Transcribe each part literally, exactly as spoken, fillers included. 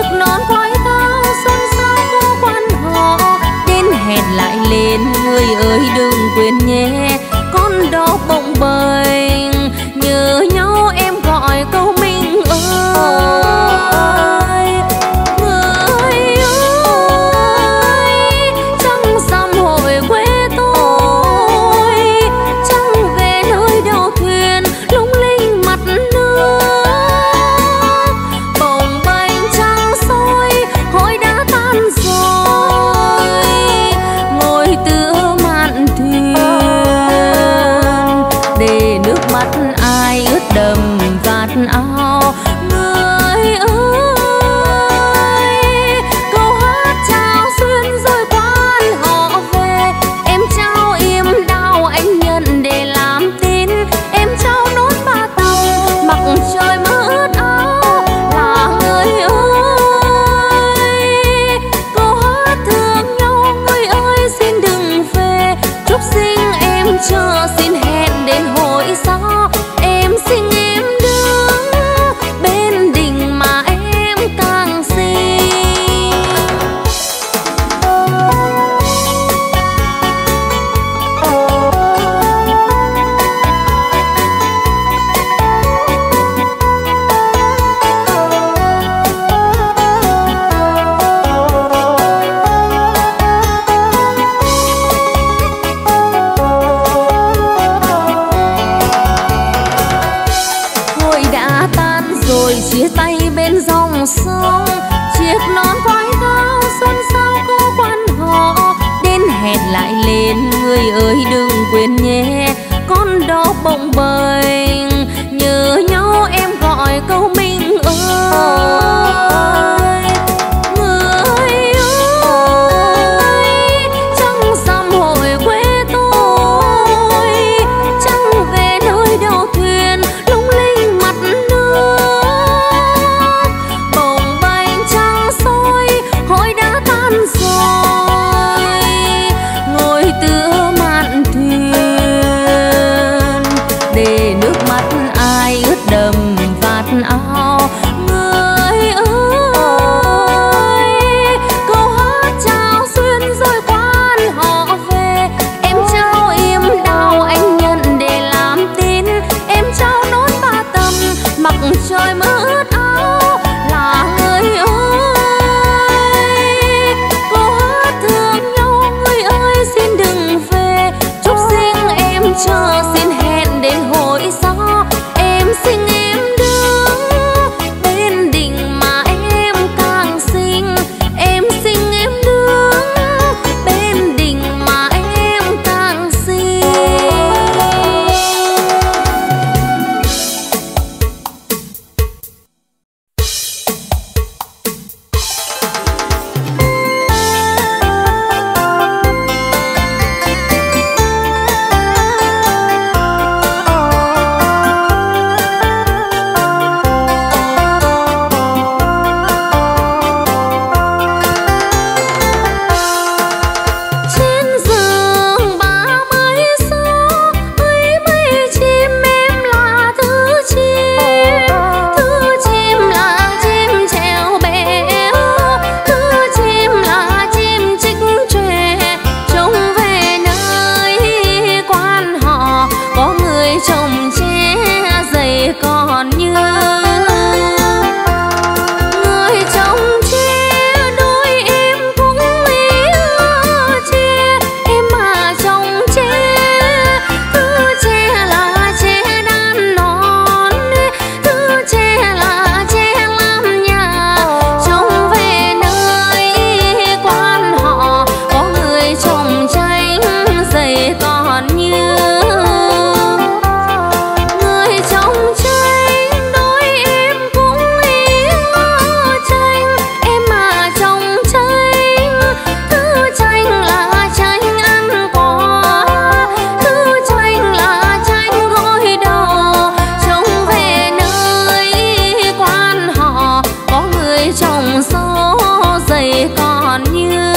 chiếc nón quái thao xuân sao cô quan họ đến hẹn lại lên người ơi đừng quên nhé con đó bồng bềnh nhớ nhau em gọi câu mình ơi người ơi trăng rằm hội quê tôi trăng về nơi đầu thuyền lung linh mặt nước bồng bềnh trăng soi hội đã tan rồi ngồi tựa mạn thuyền để nước mắt ai ướt đầm vạt áo người ơi câu hát chào xuyên rồi quan họ về em trao im đau anh nhận để làm tin em trao nốt ba tàu mặc trời mưa ướt áo là người ơi câu hát thương nhau người ơi xin đừng về chúc sinh em chờ xin hẹn đến hồi sau em xin em đứng bên đình mà em càng xinh hội đã tan rồi chia tay bên dòng sông chiếc nón quái thao xuân sao cô quan họ đến hẹn lại lên người ơi đừng quên nhé con đó bồng bềnh nhớ nhau em gọi câu mình ơi người ơi trăng rằm hội quê tôi trăng về nơi đầu thuyền lung linh mặt nước bồng bềnh trăng soi hội đã tan rồi ngồi tựa mạn thuyền để nước mắt ai ướt đầm vạt áo người ơi câu hát chào xuyên rồi quan họ về em trao im đau anh nhận để làm tin em trao nốt ba tầm mặc trời mưa ướt áo là người ơi câu hát thương nhau người ơi xin đừng về chúc sinh em chờ xin hẹn đến hồi sau em xin em đứng bên đình mà em càng xinh em xin em đứng bên đình mà em càng xinh. Trên giường ba mươi số ấy mấy chim em là thứ chim thứ chim là chim trèo béo thứ chim là chim trích chòe trông về nơi quan họ có người trồng tre dày còn như người trồng tre đôi em cũng yêu tre em mà trồng tre thứ tre là tre đan non thứ tre là tre làm nhà trông về nơi quan họ có người trồng chanh dày còn như người trồng chanh đôi em cũng yêu chanh em mà trồng chanh thứ chanh là chanh ăn quả thứ chanh là chanh gội đầu trông về nơi quan họ có người trồng dâu dày còn như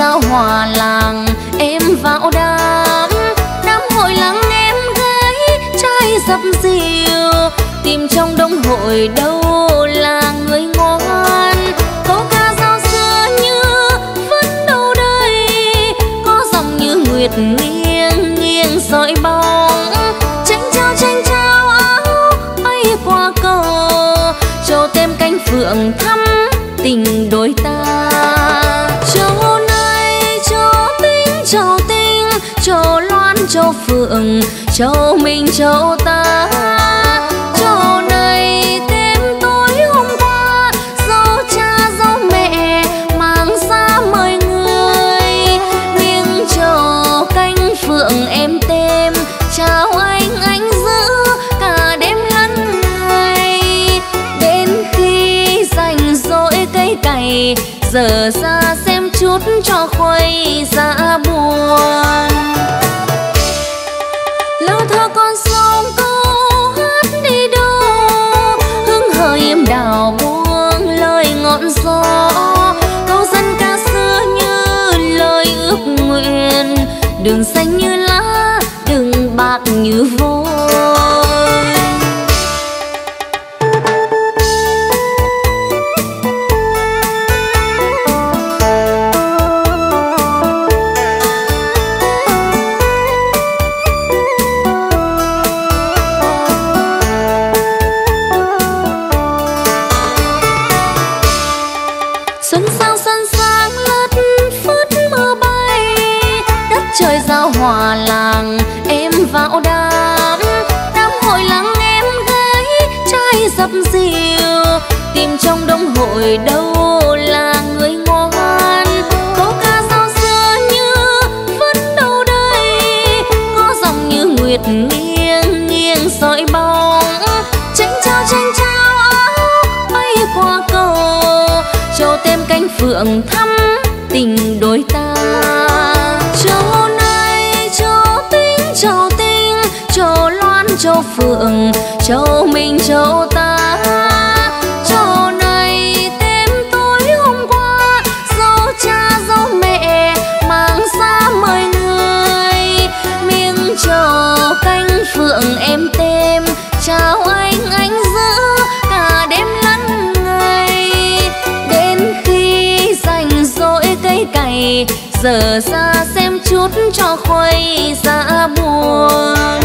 giao hòa làng em vào đám. Đám hội làng em gái trai dập dìu, tìm trong đông hội đâu là người ngoan. Câu ca giao xưa như vẫn đâu đây, có dòng như nguyệt nghiêng nghiêng dọi bóng. Tranh trao tranh trao áo bay qua cầu, trầu tem cánh phượng thắm tình đôi ta. Trầu này trầu tinh trầu tinh, trầu loan trầu phượng, trầu mình trầu ta. Trầu này tem tối hôm qua, dâu cha dâu mẹ mang ra mời người. Miếng trầu cánh phượng em tem, chào anh anh giữ cả đêm lẫn ngày. Đến khi rảnh rỗi cây cày, giờ ra xem chút cho khuây dạ buồn. Lâu thơ con sông câu hát đi đâu, hương hờ im đào buông lời ngọn gió. Câu dân ca xưa như lời ước nguyện, đường xanh như lá, đường bạc như vôi. Xuân sao xuân sáng lất phất mưa bay, đất trời giao hòa làng em vào đám. Đám hội làng em gái trai dập dìu, tìm trong đông hội đâu là người ngoan. Câu ca giao xưa như vẫn đâu đây, có dòng như nguyệt nghiêng nghiêng dọi bóng. Tranh trao tranh trao áo bay qua cầu, trầu tem cánh phượng thắm tình đôi ta. Trầu này trầu tinh trầu tinh, trầu loan trầu phượng, trầu mình trầu ta. Trầu này tem tối hôm qua, dâu cha dâu mẹ mang ra mời người. Miếng trầu cánh phượng em tem, chào anh anh giữ cả đêm lẫn ngày. Đến khi rảnh rỗi cây cày, giờ ra xem chút cho khuây dạ buồn.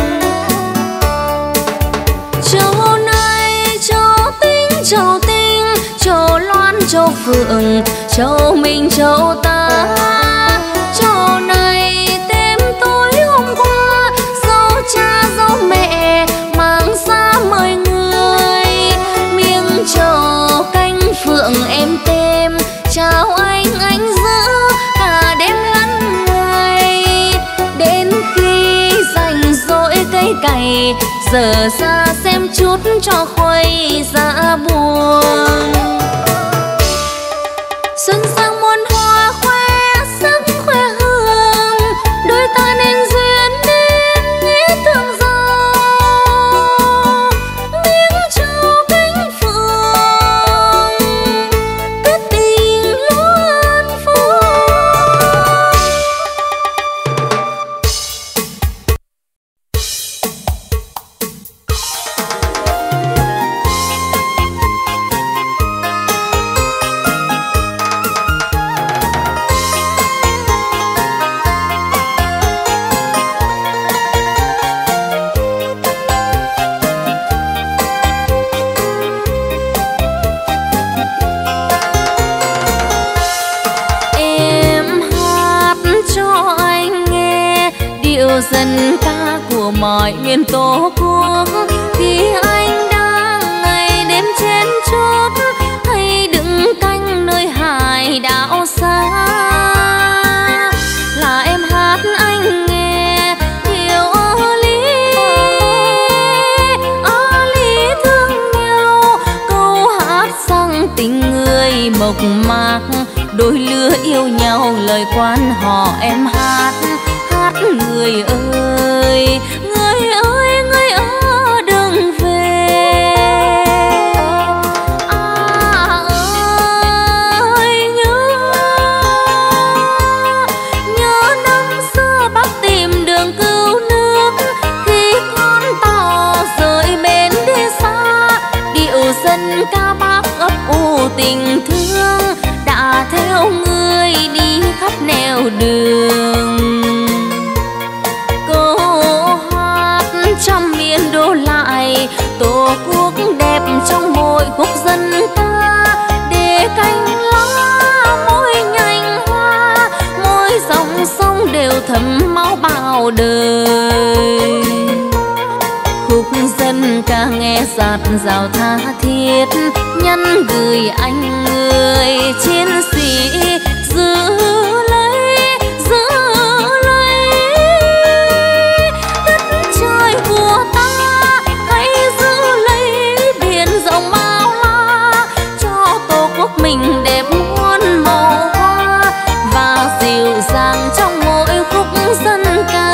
Trầu này trầu tinh trầu tinh, trầu loan trầu phượng, trầu mình trầu ta. Trầu này tem tối hôm qua, dâu cha dâu mẹ mang ra mời người. Miếng trầu cánh phượng em tem, chào anh anh giữ cả đêm lẫn ngày. Đến khi rảnh rỗi cây cày, giờ ra xem chút cho khuây dạ buồn. Xuân sang muôn hoa khoe sắc khoe hương, đôi ta nên duyên nên nghĩa thương giàu. Miếng trầu cánh phượng kết tình luân phú. Dân ca của mọi miền tổ quốc, khi anh đang ngày đêm trên chốt, hay đứng canh nơi hải đảo xa. Là em hát anh nghe hiểu lý, ở lý thương nhau. Câu hát rằng tình người mộc mạc, đôi lứa yêu nhau lời quan họ em hát. Hát người ơi, người ơi, người ở đừng về. À ơi nhớ, dào tha thiết nhắn gửi anh người chiến sĩ giữ lấy giữ lấy đất trời của ta, hãy giữ lấy biển rộng bao la cho tổ quốc mình đẹp muôn màu hoa và dịu dàng trong mỗi khúc dân ca.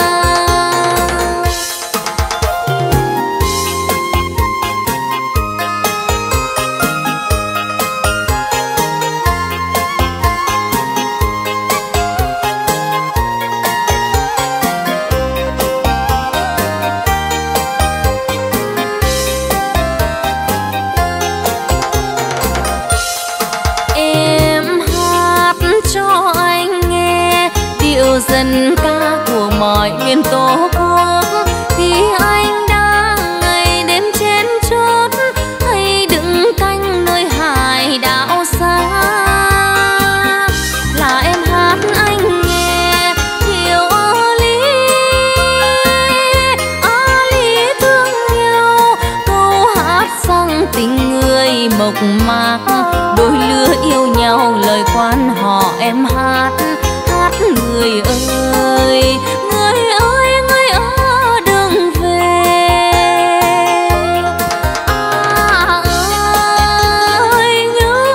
Dân ca của mọi miền tổ quốc khi anh đang ngày đêm trên chốt hay đứng canh nơi hải đảo xa, là em hát anh nghe hiểu a lý a lý thương nhau, câu hát rằng tình người mộc mạc đôi lứa yêu nhau lời quan họ em hát. Người ơi, người ơi, người ở đường về. À ơi nhớ,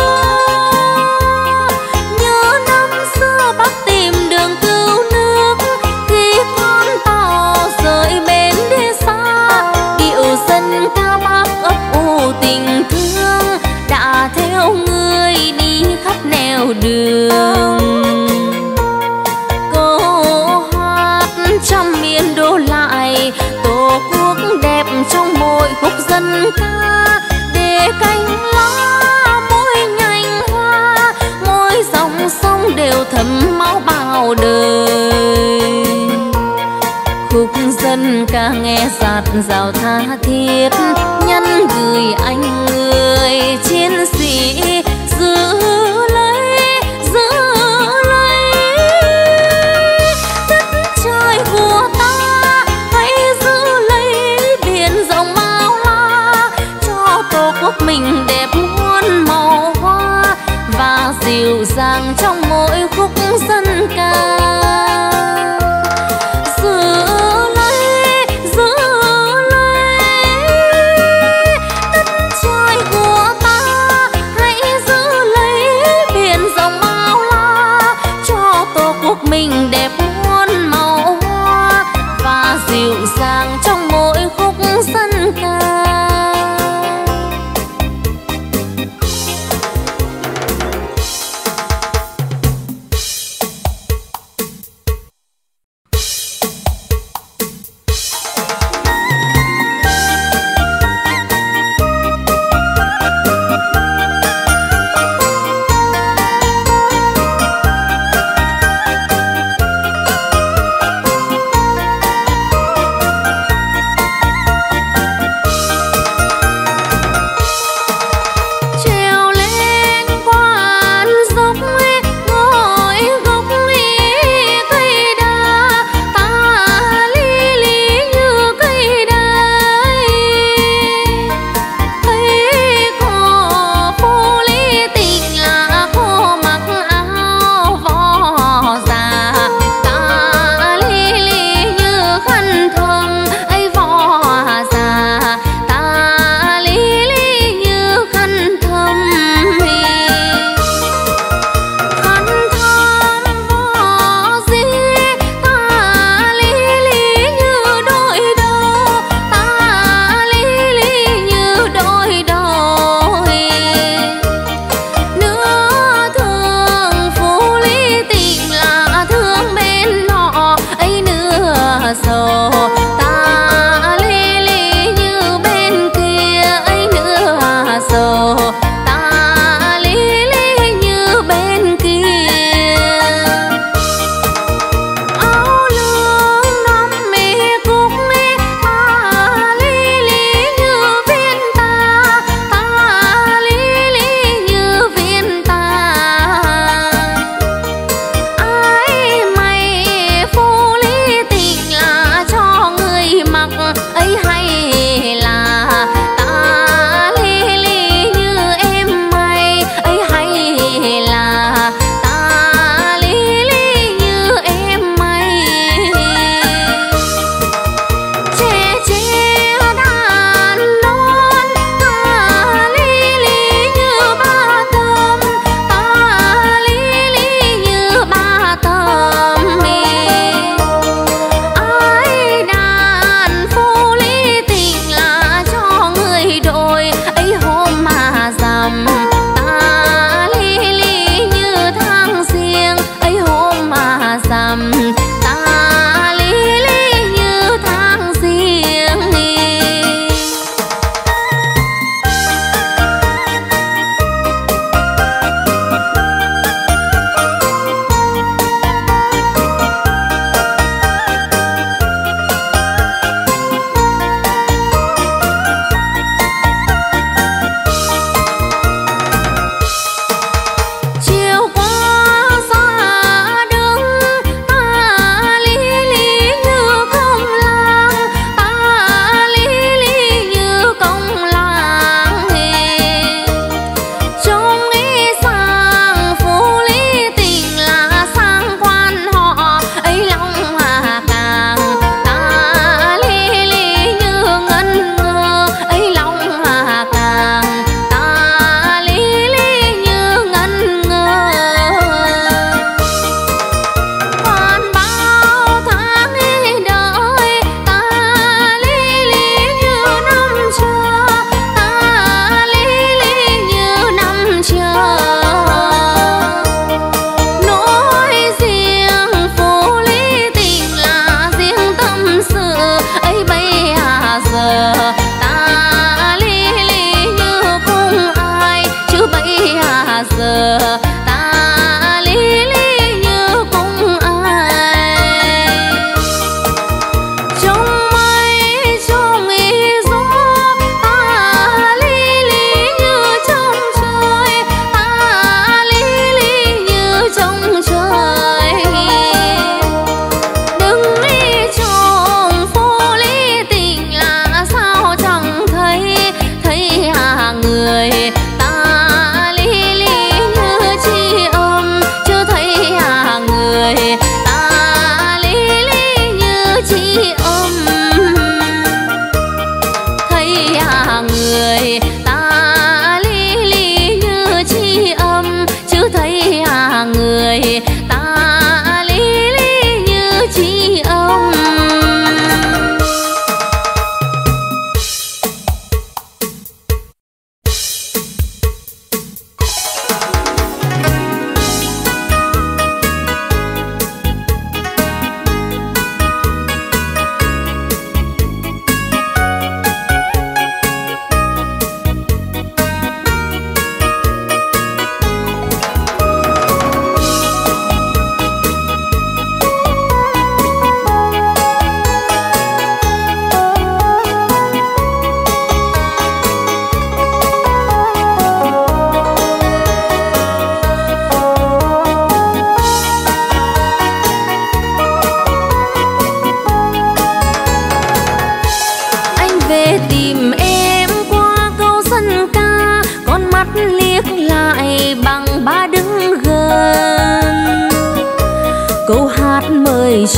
nhớ năm xưa bác tìm đường cứu nước khi con tàu rời bến đi xa. Điệu dân ca bác ấp ủ tình thương đã theo người đi khắp nẻo đường. Trăm miền đô lại tổ quốc đẹp trong mỗi khúc dân ca, để cánh lá mỗi nhành hoa mỗi dòng sông đều thấm máu bao đời. Khúc dân ca nghe dạt dào tha thiết nhắn gửi anh người chiến sĩ giữ lấy giữ lấy đất trời của ta, hãy giữ lấy biển rộng bao la cho tổ quốc mình đẹp muôn màu hoa và dịu dàng trong mỗi khúc dân ca. Mình đẹp muôn màu hoa và dịu dàng trong mỗi khúc dân ca.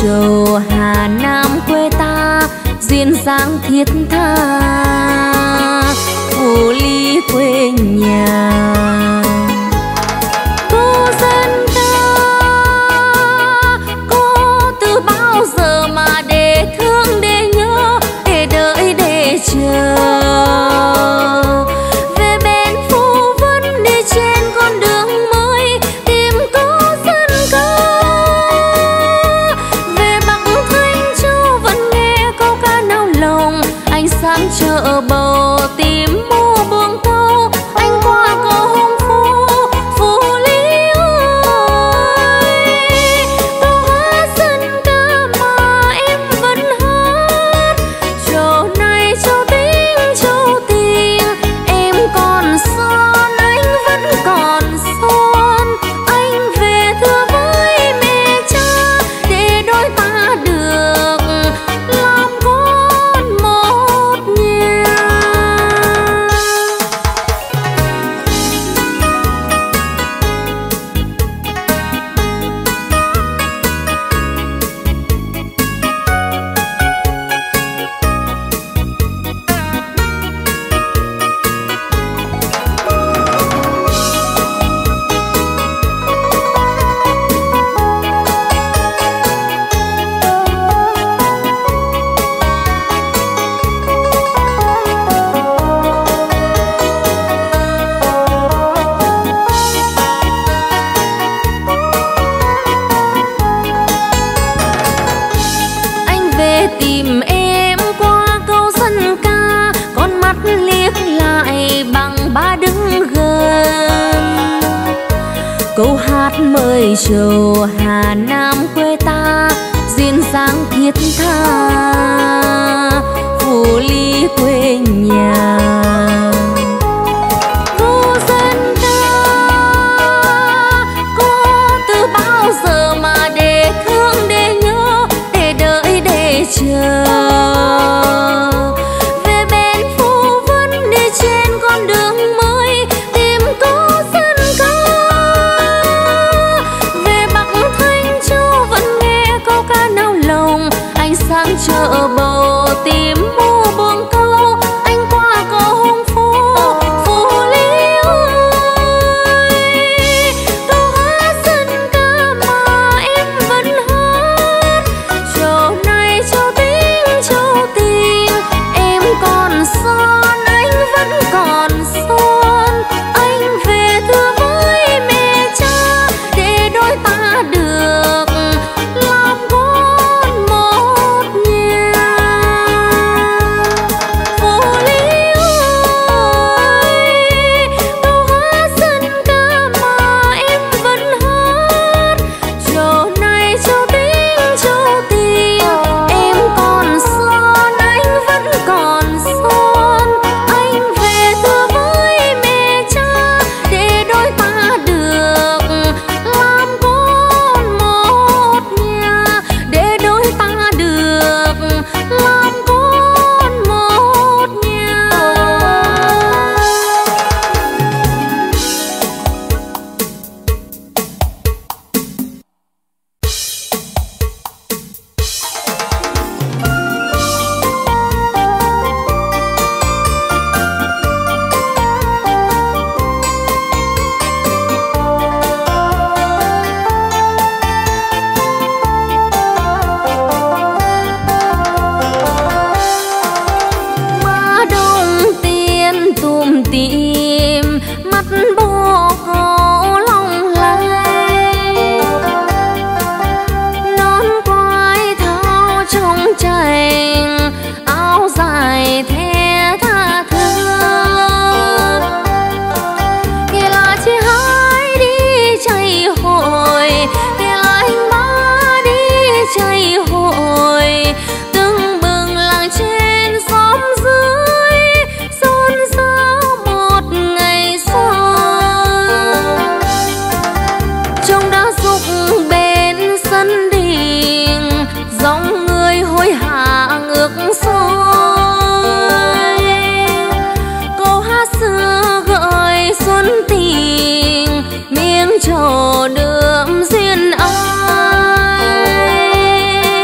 trầu Hà Nam quê ta duyên dáng thiết tha Phủ Lý quê nhà. Cô dân ta cô từ bao giờ mà để thương để nhớ để đợi để chờ về bên Phú Vân đi trên con đường mới tìm cô dân ca. Về Bắc Thanh Châu vẫn nghe câu ca nao lòng anh sang chợ bầu tìm mua buông câu anh qua cầu Hồng Phú Phủ Lý ơi. Câu hát dân ca mà em vẫn hát chỗ này châu tính châu tình em còn son anh vẫn còn son anh về thưa với mẹ cha để đôi ta được làm con một nhà. Anh về tìm em qua câu dân ca con mắt liếc lại bằng ba đứng gần. Câu hát mời trầu Hà Nam quê ta duyên dáng thiết tha Phủ Lý quê nhà. Cô dân ca cô từ bao giờ mà để thương để nhớ để đợi để chờ về bên Phú Vân đi trên con đường mới tìm cô dân ca. Về Bắc Thanh Châu vẫn nghe câu ca nao lòng anh sang chợ bầu tìm mua buông câu anh qua cầu Hồng Phú Phủ Lý ơi. Câu hát dân ca mà em vẫn hát chỗ này châu tính châu tình em còn son anh vẫn còn son anh về thưa với mẹ cha để đôi ta được làm con một nhà. Phủ Lý ơi câu hát dân ca mà em vẫn hát chỗ này châu tính châu tình em còn son anh vẫn còn son anh về thưa với mẹ cha để đôi ta được làm con một nhà để đôi ta được làm con một nhà. Má đông tiên tùm tìm mắt bồ câu long lanh nón quai thao trong chành áo dài the tha thướt kể là chị hai đi chạy hội kể là anh ba đi chạy hội từng bừng làng trên xóm dưới xôn xao một ngày sau trông đã dục bên sân đình dòng người hối hả ngược xuôi câu hát xưa gợi xuân tình miếng trầu đượm duyên ai.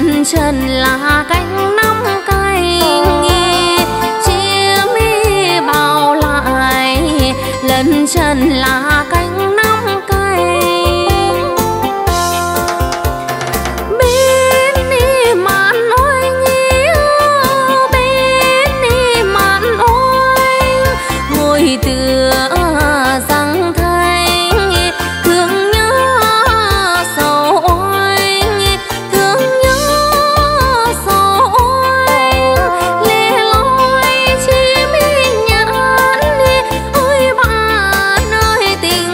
lần trần là cánh năm canh chim bao lại lần trần là cánh năm canh bên đi mạn ôi nghĩa bên đi mạn ôi ngồi tựa răng thanh thương nhớ sầu ôi thương nhớ sầu ôi lẻ loi chim nhãn ơi bạn ơi tình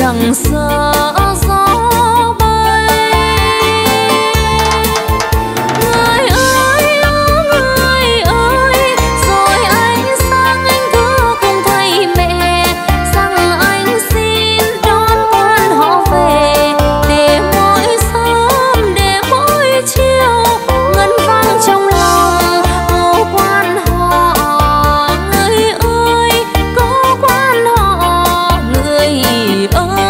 chẳng sợ gió bay. Người ơi người ơi, rồi anh sang anh cứ cùng thầy mẹ rằng anh xin đón quan họ về, để mỗi sớm để mỗi chiều ngân vang trong lòng có quan họ. Người ơi có quan họ, người ơi.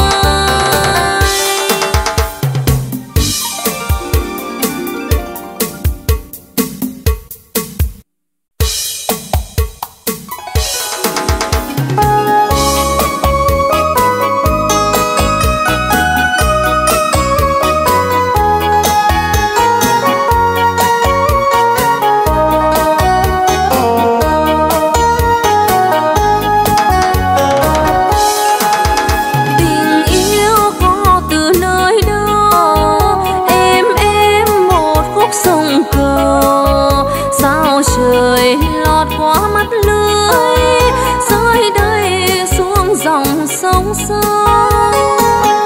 Tình yêu có từ nơi đâu, em em một khúc sông cờ, sao trời lọt qua mắt lưới, rơi đây xuống dòng sông sâu.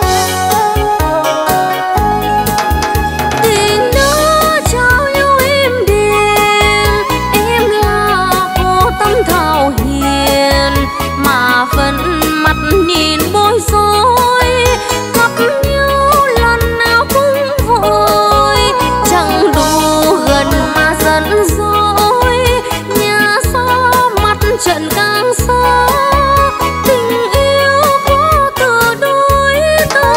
Tình đã trao nhau êm đềm, em là cô tâm thảo hiền, mà vẫn mặt nhìn bối rối, gặp nhau lần nào cũng vội, chẳng đủ gần mà giận dỗi, nhà xa mặt trận càng xa. Tình yêu có từ đôi ta,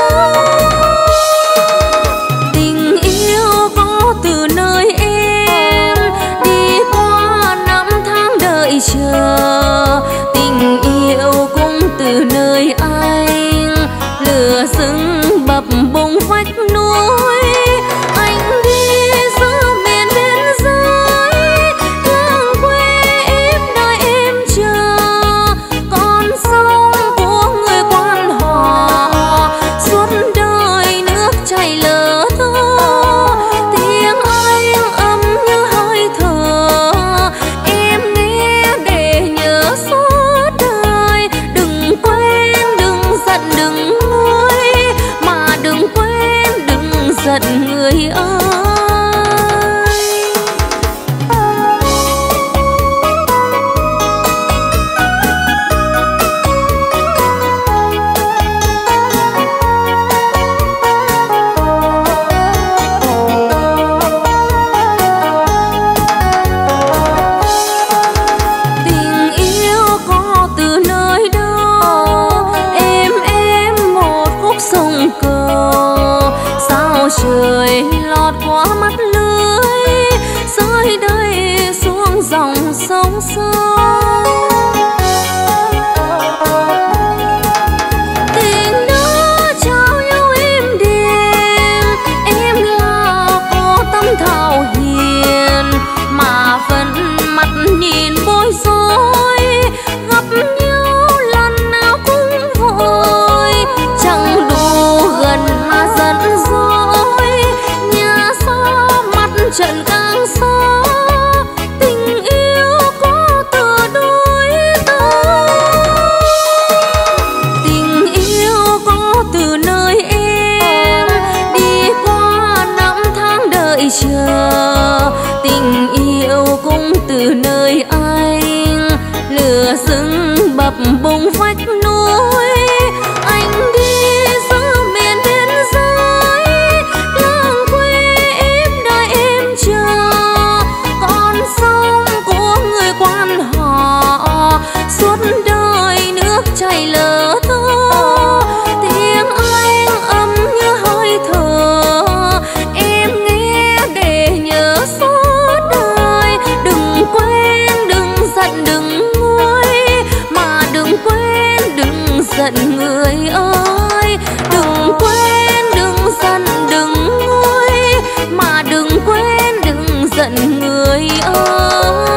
tình yêu có từ nơi em đi qua năm tháng đợi chờ, tình yêu cũng từ nơi anh lửa rừng bập bùng vách núi. Anh đi giữa miền biên giới, làng quê em đợi em chờ, con sông của người quan họ suốt đời nước chảy lờ thơ. Tiếng anh ấm như hơi thở, em nghe để nhớ suốt đời. Đừng quên đừng giận đừng nguôi, mà đừng quên đừng giận người ơi. Tình yêu có từ nơi đâu, em em một khúc sông cờ, sao trời lọt qua mắt lưới, rơi đây xuống dòng sông sâu. Tình đã trao nhau êm đềm, em là cô tâm thảo hiền, mà vẫn mặt nhìn bối rối, gặp nhau lần nào cũng vội, chẳng đủ gần mà giận dỗi, nhà xa mặt trận càng xa. Tình yêu có từ đôi ta, tình yêu có từ nơi em đi qua năm tháng đợi chờ, tình yêu cũng từ nơi anh lửa rừng bập bùng vách núi. Anh đi giữa miền biên giới, làng quê em đợi em chờ, con sông của người quan họ suốt đời nước chảy lờ thơ. Tiếng anh ấm như hơi thở, em nghe để nhớ suốt đời. Đừng quên đừng giận đừng nguôi, mà đừng quên đừng giận người ơi. Đừng quên đừng giận đừng nguôi, mà đừng quên đừng giận người ơi.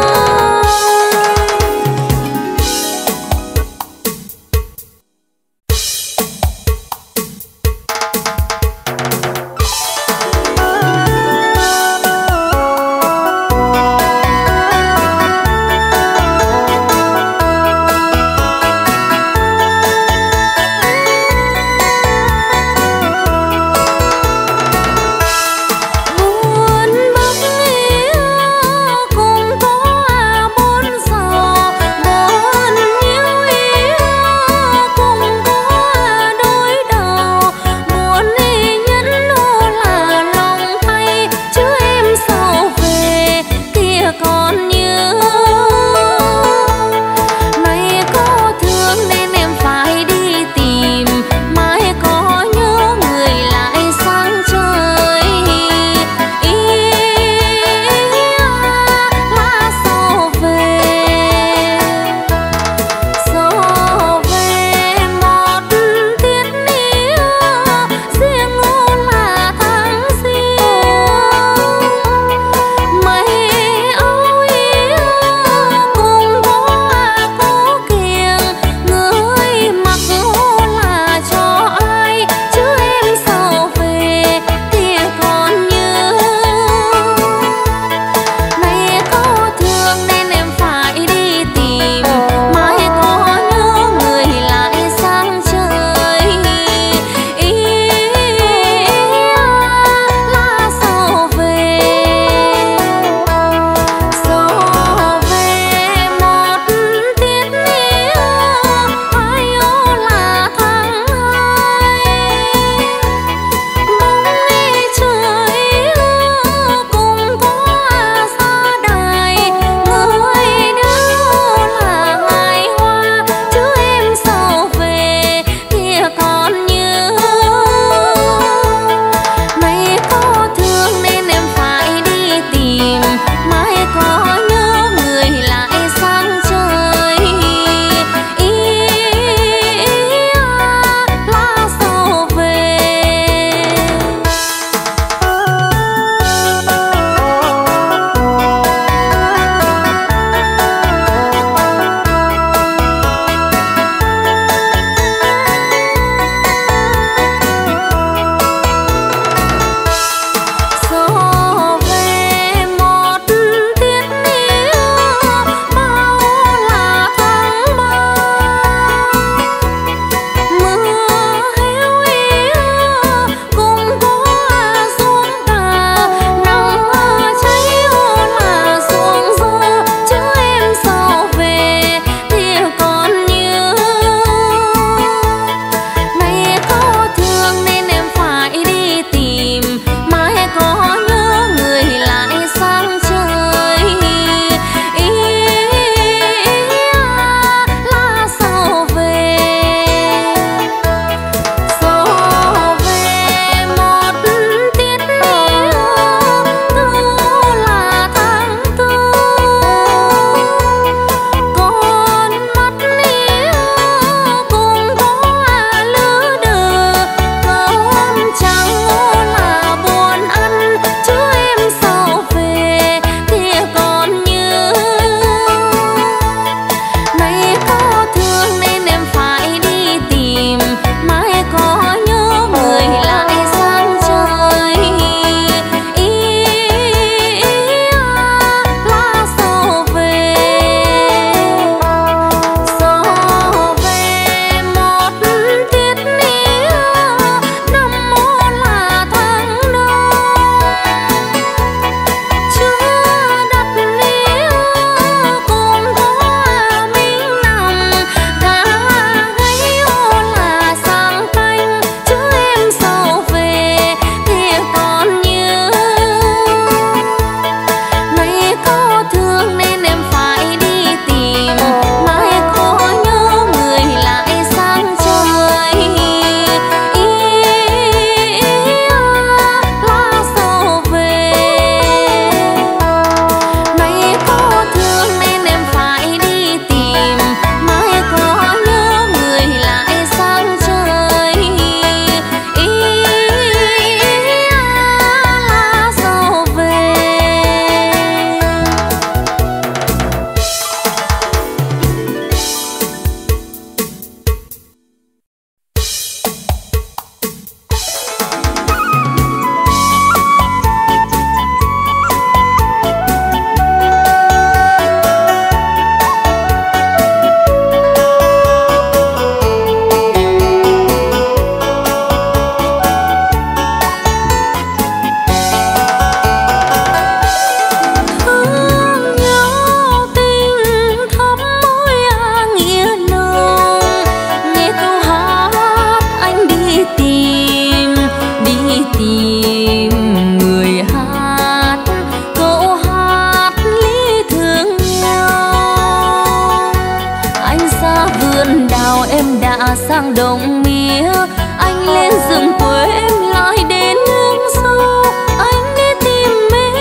sang đồng mía, anh lên rừng quê em lại đến nước sâu, anh đi tìm em.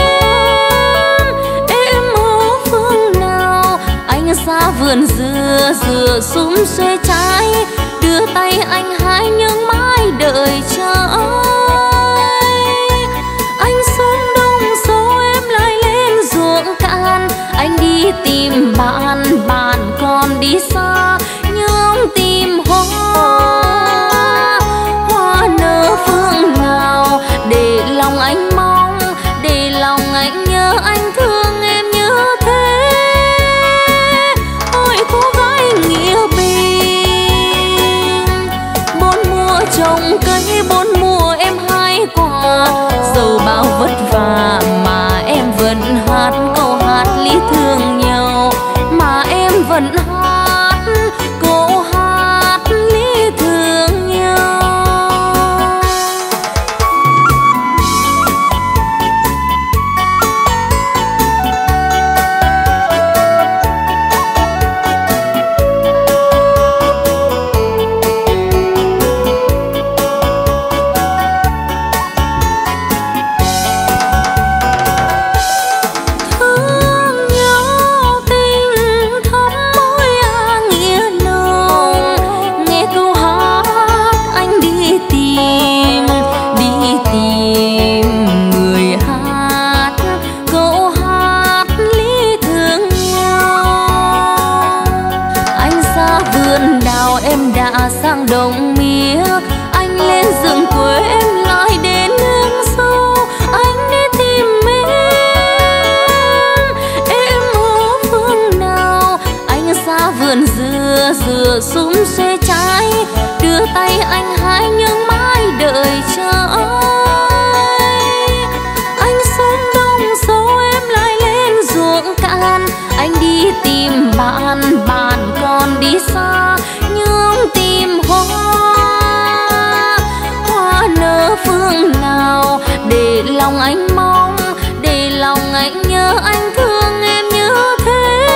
Em ở phương nào? Anh xa vườn dừa, dừa sum xuê trái, đưa tay anh hái nhưng mãi đợi chờ. Anh xuống đồng sâu em lại lên ruộng cạn, anh đi tìm bạn, bạn còn đi xa nhưng tìm hoa. Hoa nở phương nào để lòng anh mong, để lòng anh nhớ, anh thương em như thế. Ôi cô gái nghĩa bình, bốn mùa trồng cây, bốn mùa em hái quả, dẫu bao vất vả mà em vẫn hát câu hát lý thương nhau, mà em vẫn hát câu hát lý thương nhau. Sang đồng mía, anh lên rừng quê em lại đến nước sâu, anh đi tìm em. Em ở phương nào? Anh xa vườn dừa, dừa sum xuê trái, đưa tay anh hái nhưng mãi đợi chờ. Anh xuống đồng sâu em lại lên ruộng cạn, anh đi tìm bạn, bạn còn đi xa nhưng tìm hoa. Hoa nở phương nào để lòng anh mong, để lòng anh nhớ, anh thương em như thế.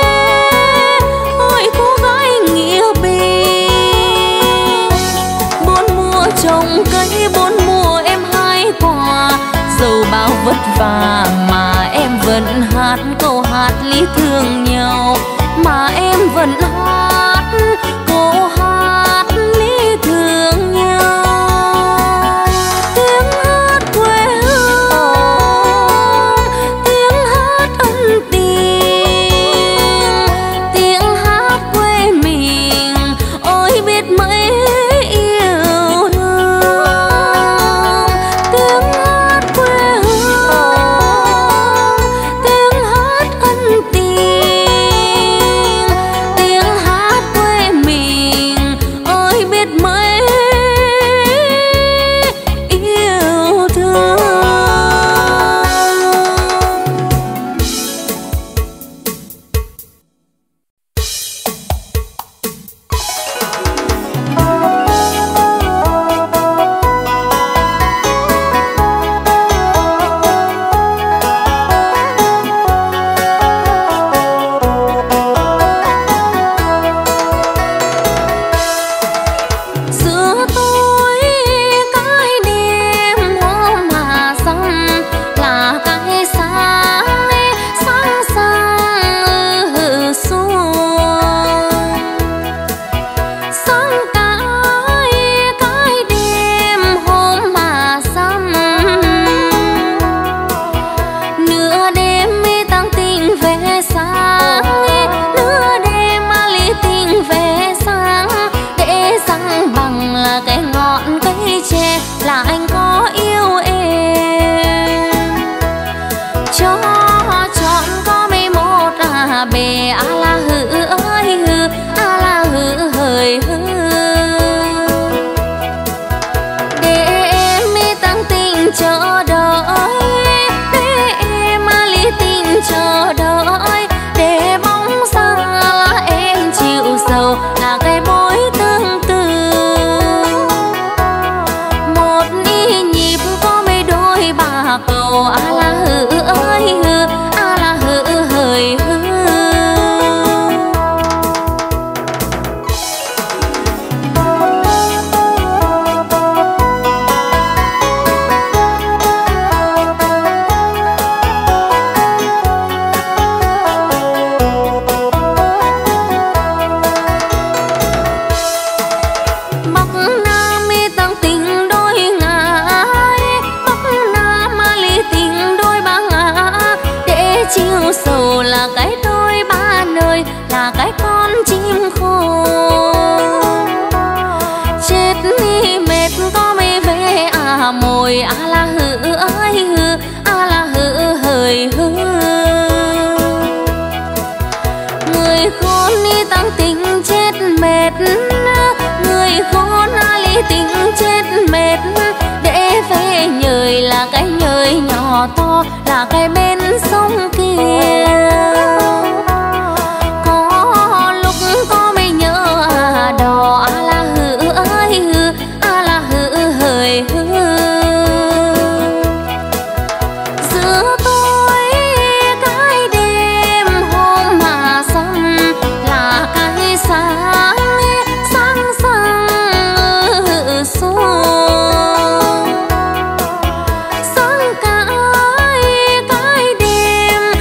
Ôi cô gái nghĩa bình, bốn mùa trồng cây, bốn mùa em hái quả, dẫu bao vất vả mà em vẫn hát câu hát lý thương nhau, mà em vẫn hát câu hát lý thương nhau. Tiếng hát quê hương, tiếng hát ân tình, tiếng hát quê mình, ôi biết mấy yêu thương. Tiếng hát quê hương, tiếng hát ân tình, tiếng hát chết đi mệt có mới về à mồi à là hư ơi hư à là hư hời hư. Người khôn đi tăng tình chết mệt, người khôn à lý tình chết mệt, để về nhời là cái nhời nhỏ to là cái bên sông kia. Có lúc có mới nhớ à đò à là hư ơi hư à là hư hời hư. Giữa tối cái đêm hôm mà sông là cái sáng sáng sáng xuống. Sáng cái cái đêm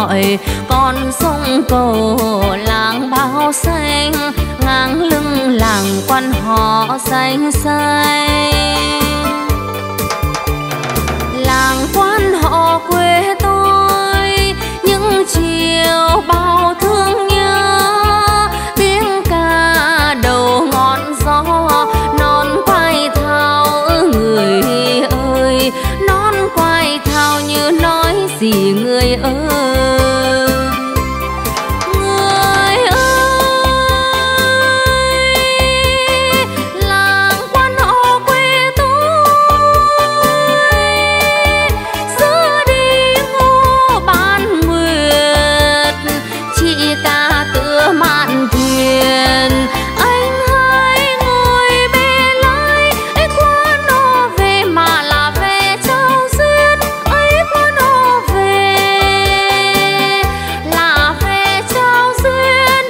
gọi, con sông cầu làng bao xanh, ngang lưng làng quan họ xanh xanh. Làng quan họ quê tôi những chiều bao thương nhớ, tiếng ca đầu ngọn gió non quay thao người ơi, non quay thao như nói gì người ơi. Người ơi, làng quan họ quê tôi giữa đêm ngô ban nguyệt, chị ca tựa mạn thuyền. Anh hãy ngồi bê lái ấy qua nó về, mà là về trao duyên ấy qua nó về, là về trao duyên.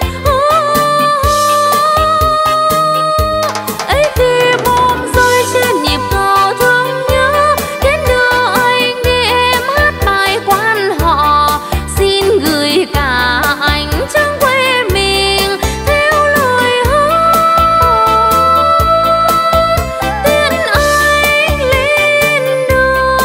Ấy khi bom rơi trên nhịp cầu thương nhớ, đến đưa anh đi em hát bài quan họ, xin gửi cả anh trong quê mình theo lời hát tiễn anh lên đường.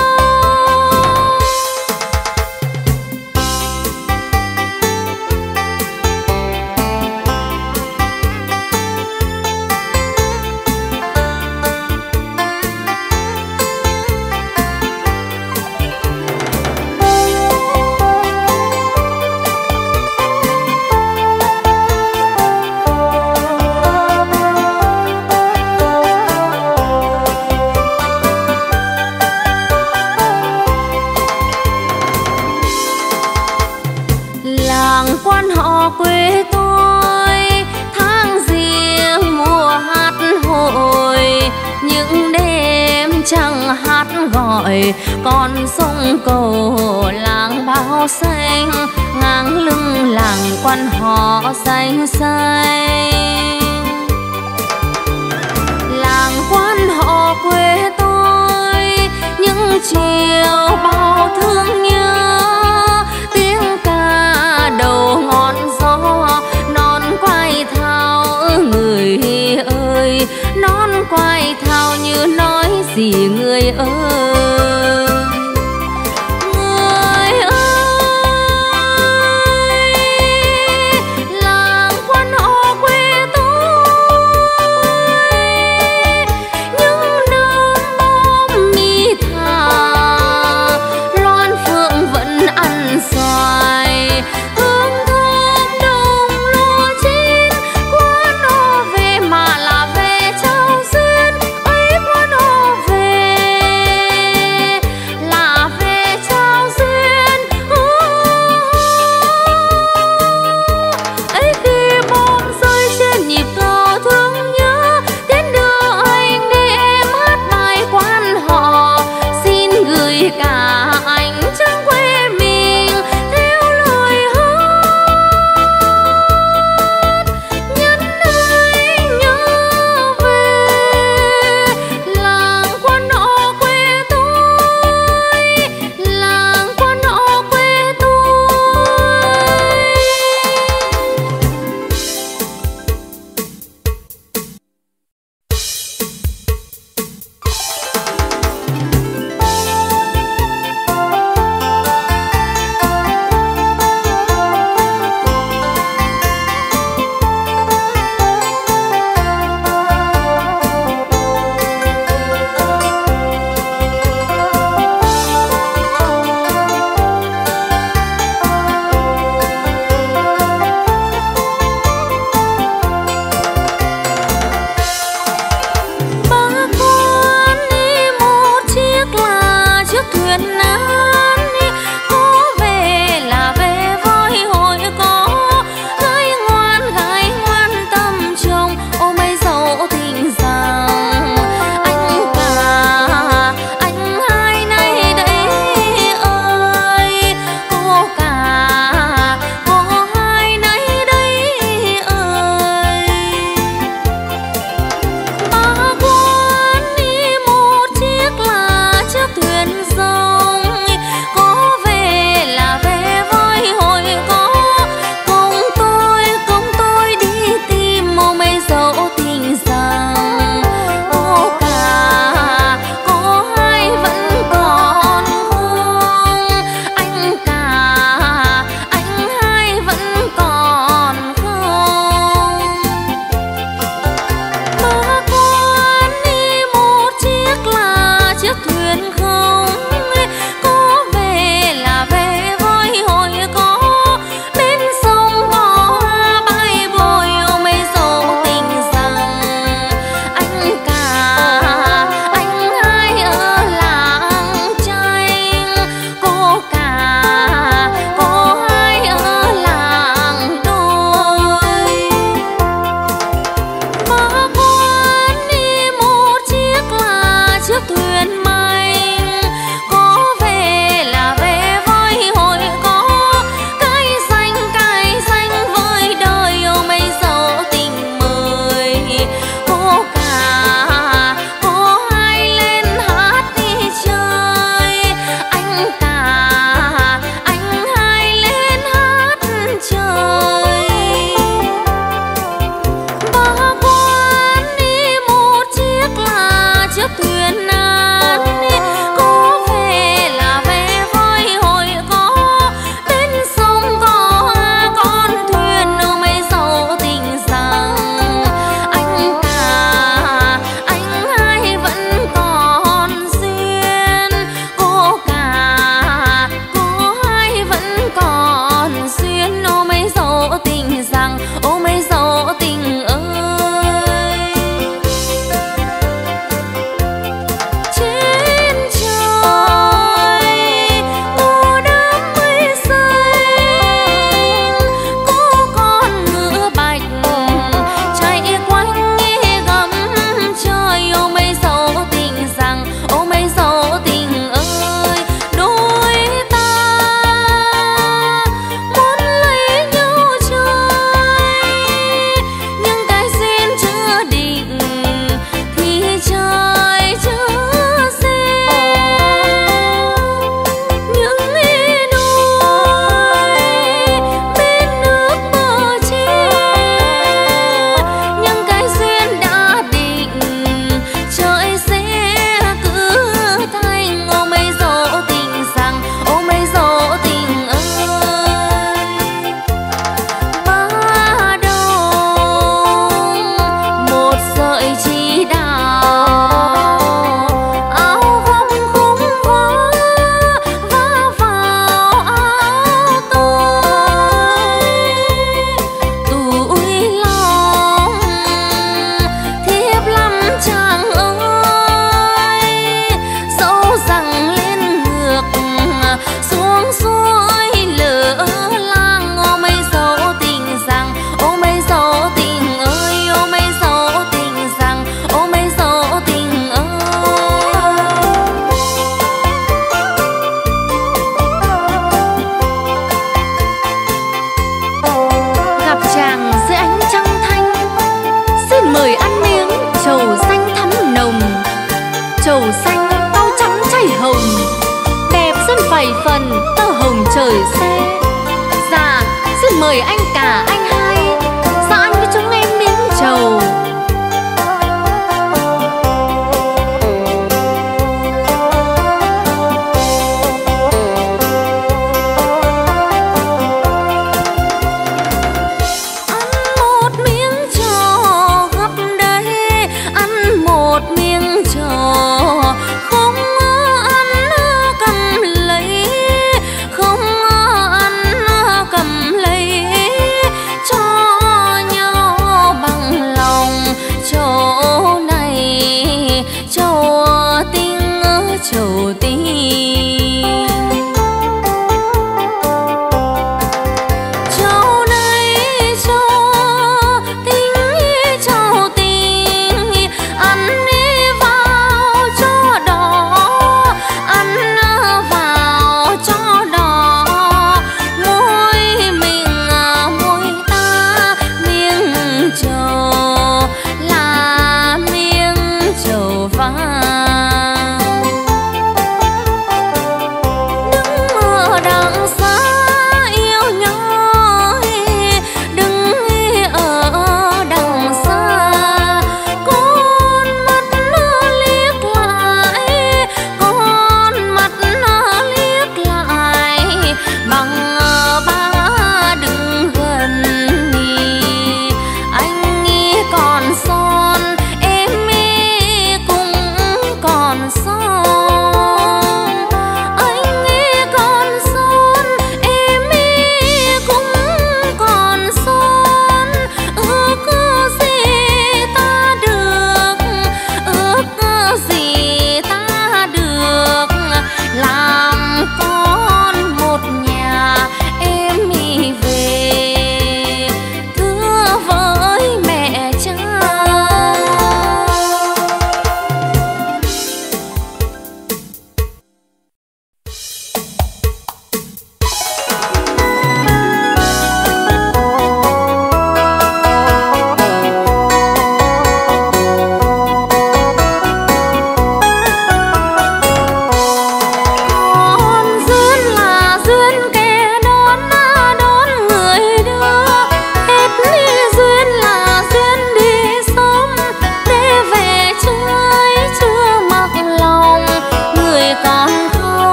Làng quan họ quê tôi tháng riêng mùa hát hội, những đêm trăng hát gọi, con sông cầu làng bao xanh, ngang lưng làng quan họ xanh xanh. Làng quan họ quê tôi những chiều bao thương nhớ, tiếng ca đầu ngọn gió non quay thao người ơi, non quay thao như nói gì người ơi. Người ơi, làng quan họ quê tôi những đêm bom mi thả, loan phượng vẫn ăn xoài, hương thơm đồng lúa chín qua nó về, mà là về trao duyên ấy qua nó về, mấy dấu tình ơi. Trên trời mùa đám mây xanh, có con ngựa bạch chạy quanh gấm trời. Ô mấy dấu tình rằng, ô mấy dấu tình ơi, đôi ta muốn lấy nhau chơi, nhưng cái duyên chưa định thì trời chưa xem. Những ý đôi bên nước bờ tre, nhưng cái duyên đã định trời sẽ cứ thành. Ô mấy dấu tình rằng, ô mấy dấu tình ơi, ba đầu một sợi chỉ đào, áo vòng khung hoa vá vào áo tôi. Tủi lòng thiếp lắm chàng ơi, dẫu rằng lên ngược xuống suối lỡ làng. Ô mấy dấu tình rằng, ô mấy dấu tình ơi, ô mấy dấu tình rằng, ô mấy dấu tình ơi. Gặp chàng dưới ánh trăng thanh, xin mời ăn miếng trầu xanh thắm nồng. Trầu xanh tao trắng chảy hồng, đẹp dân vầy phần tơ hồng trời xe. Dạ xin mời anh cả anh hai, dạ ăn với chúng em miếng trầu. Ăn một miếng trầu gấp đây, ăn một miếng trầu không ăn cầm lấy, không ăn cầm lấy cho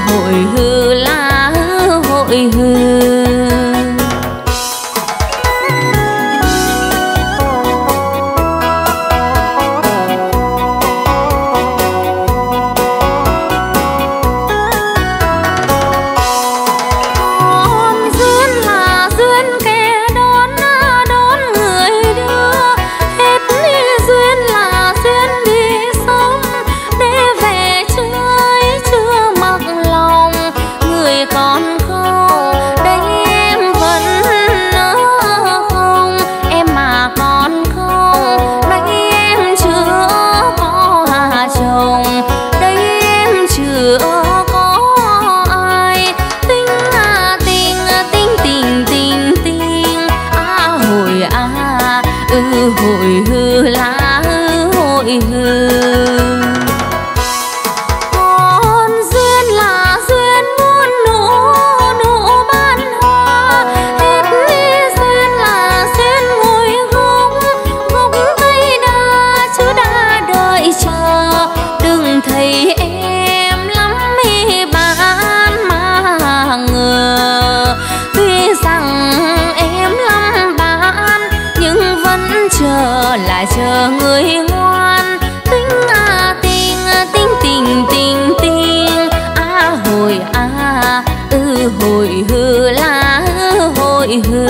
hội hư là hội hư. Hội hư là hội hư. Con duyên là duyên muôn nụ nụ ban hoa, hết đi duyên là duyên ngồi gốc gốc cây đa chứ đã đợi chờ. Đừng thấy em lắm mi bán mà ngờ, tuy rằng em lắm bán nhưng vẫn chờ lại chờ người ngoan. Tính à tình tình tình tình tình à hồi à ừ hồi hư là hội hư.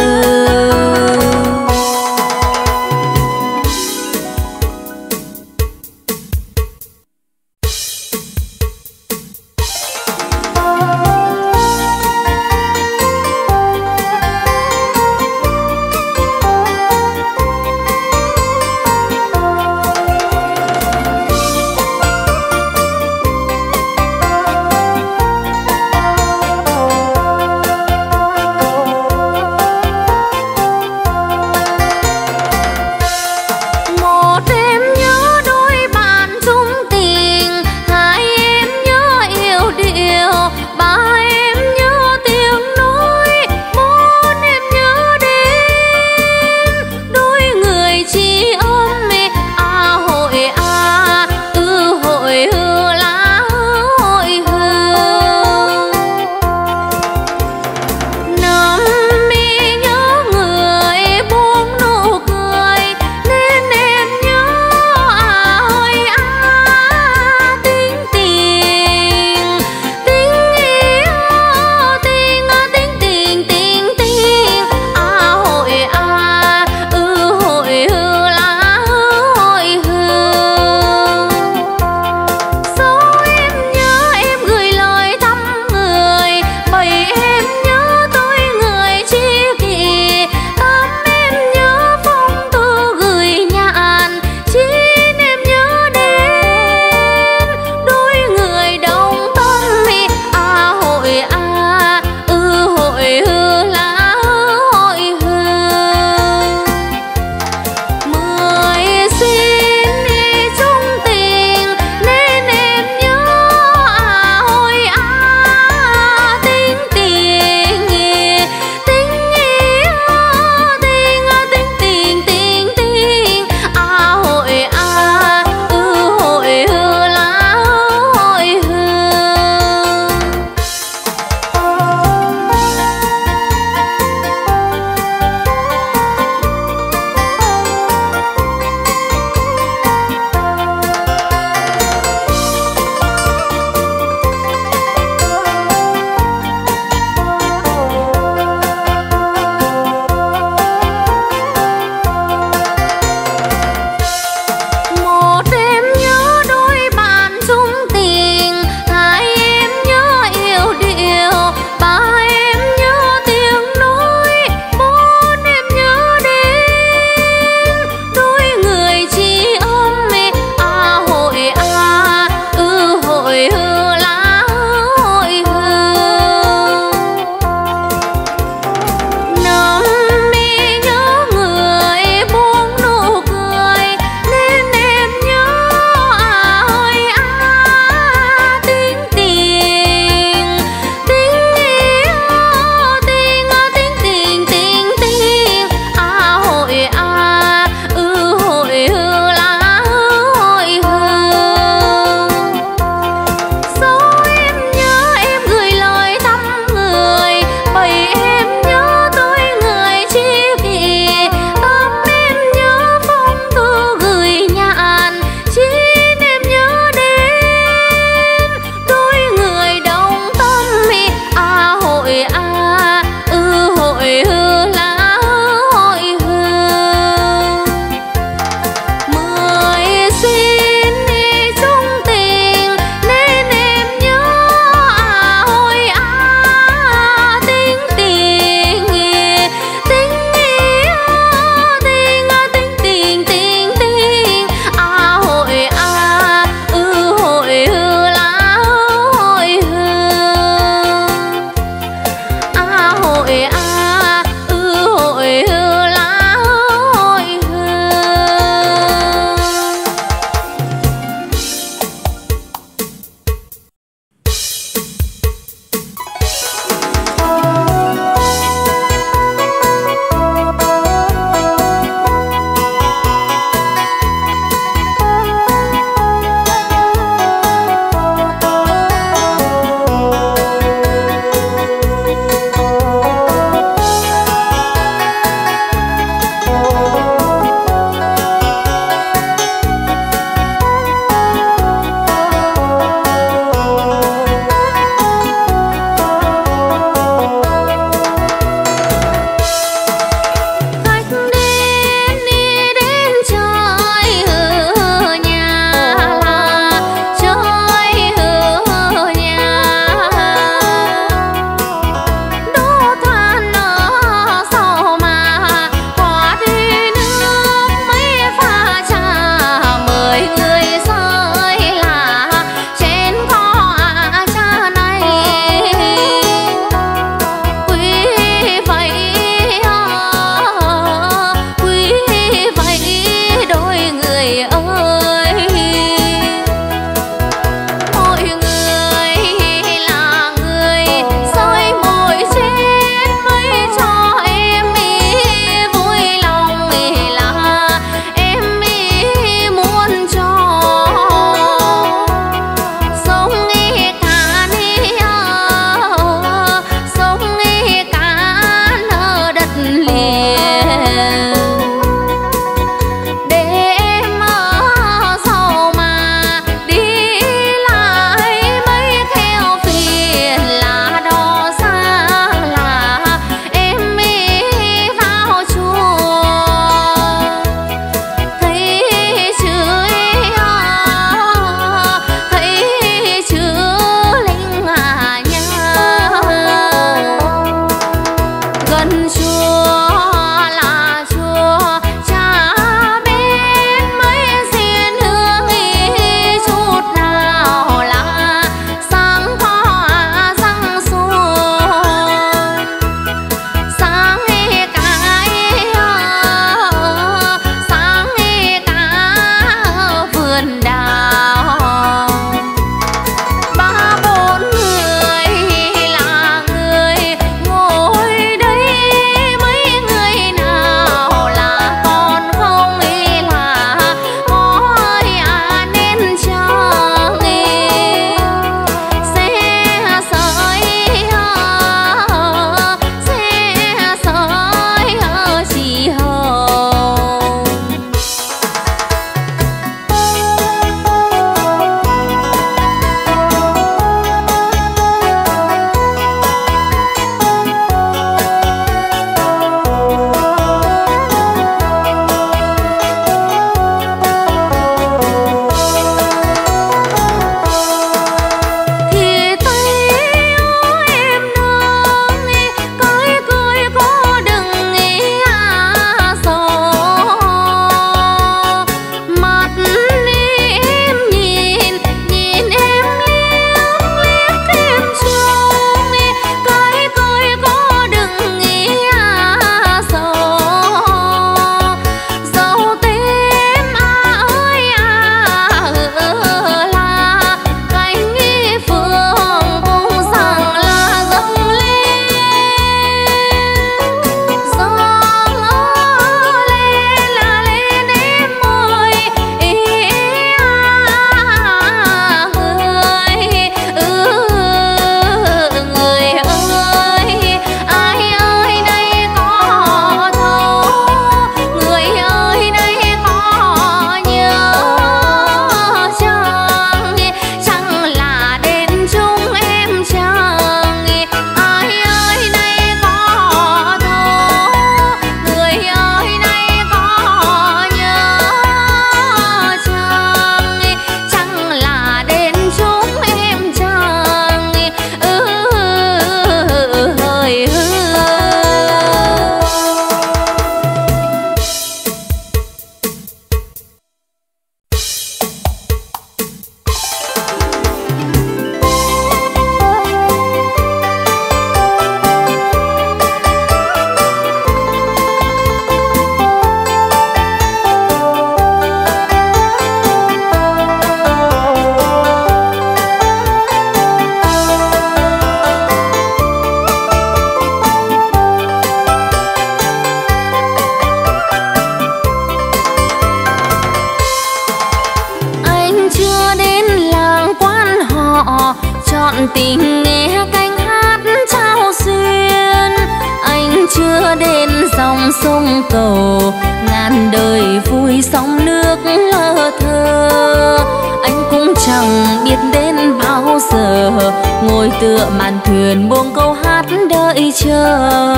chọn tình nghe cánh hát trao duyên. Anh chưa đến dòng sông cầu, ngàn đời vui sóng nước lơ thơ. Anh cũng chẳng biết đến bao giờ, ngồi tựa màn thuyền buông câu hát đợi chờ.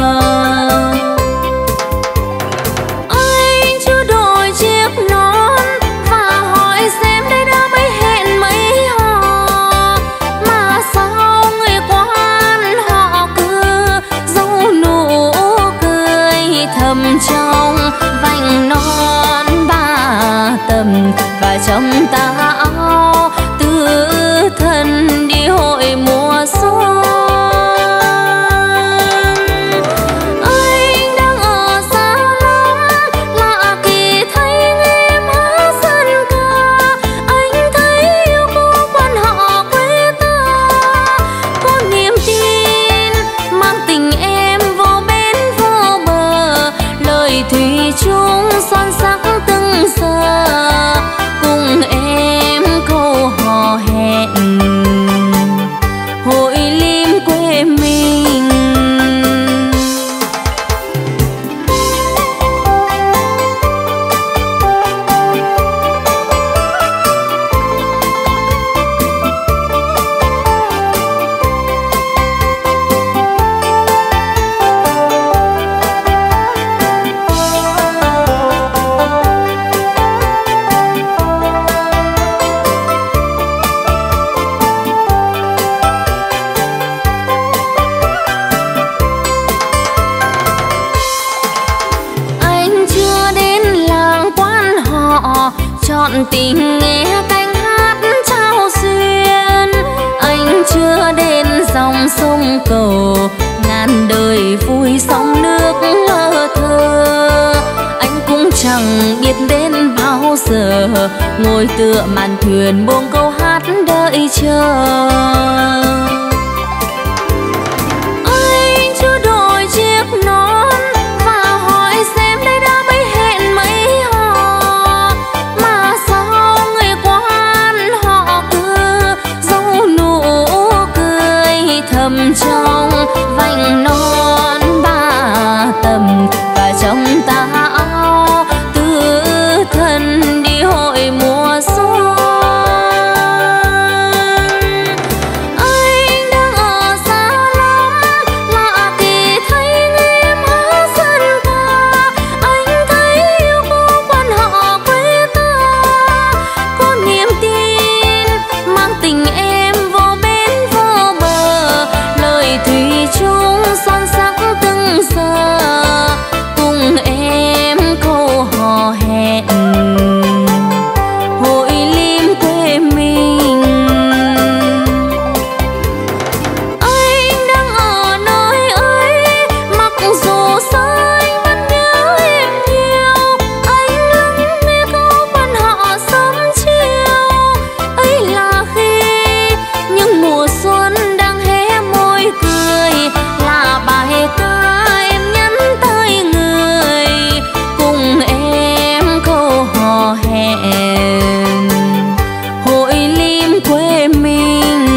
Anh chưa đổi chiếc nón và hỏi xem đây đã mấy hẹn mấy hò, mà sao người quan họ cứ giấu nụ cười thầm trong vành non ba tầm và trong tà áo tứ thân đi hội mùa xuân. Anh đang ở xa lắm, lạ kỳ thấy nghe má dân ca. Anh thấy yêu cô quan họ quê ta, có niềm tin mang tình em vô bên vô bờ. Lời thủy chung son sắc từng giờ, cùng em câu hò hẹn hội lim quê mình. Chọn tình nghe cánh hát trao duyên. Anh chưa đến dòng sông cầu, ngàn đời vui sóng nước lơ thơ. Anh cũng chẳng biết đến bao giờ, ngồi tựa màn thuyền buông câu hát đợi chờ. Anh chưa đổi chiếc nón và hỏi xem đây đã mấy hẹn mấy hò, mà sao người quan họ cứ giấu nụ cười thầm trong vành non ba tầm và trong tà áo tứ thân đi hội mùa xuân. Anh đang ở xa lắm, lạ kỳ thấy nghe má dân ca. Anh thấy yêu cô quan họ quê ta, có niềm tin mang tình em vô bên vô bờ. Lời thủy chung son sắc từng giờ, cùng em câu hò hẹn hội lim quê mình. Anh đang ở nơi ấy, mặc dù xa anh vẫn nhớ em nhiều. Anh lắng nghe câu quan họ sớm chiều, ấy là khi những mùa xuân đang hé môi cười, là bài ca em nhắn tới người, cùng em câu hò hẹn hội lim quê mình.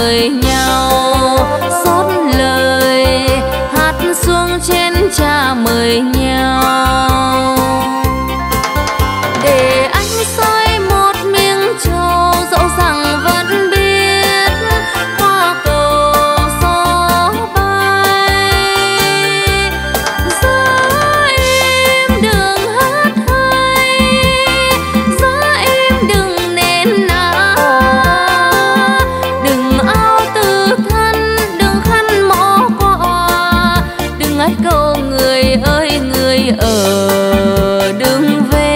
mời nhau, xót lời hát xuống chén trà mời nhau. Để anh soi một miếng trầu, dẫu rằng vẫn biết qua cầu gió bay. Gió im đừng hát hay, gió im đừng nén ná, đừng áo từ thân, đừng khăn mõ quà, đừng ngắt câu người ơi người ở đừng về.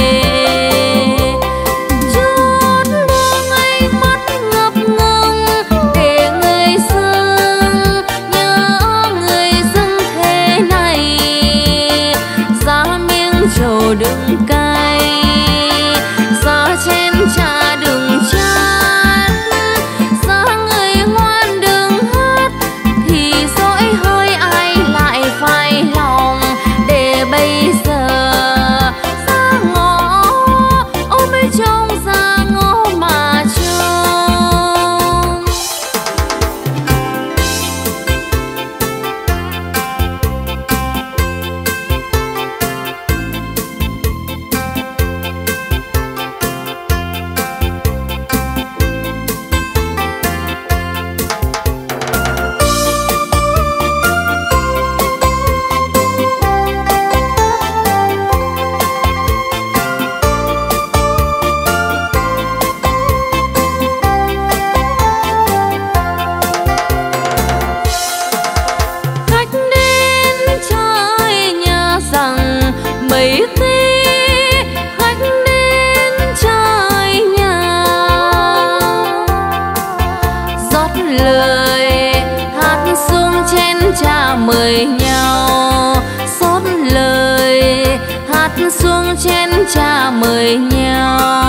Chút mưa ngây mắt ngập ngừng để người dưng nhớ người dưng thế này. Giá miếng trầu đừng cay, giá chén trà đừng chát, giá người ngoan đừng hát, thì dỗi hơi ai lại phai lòng. Để bây giờ ra ngõ ôm lấy trông ra ngõ mà trông. Khách đến chơi nhà rằng mấy khi khách đến chơi nhà, rót lời hát xuống chén trà mời nhau, xót lời hát xuống chén trà mời nhau.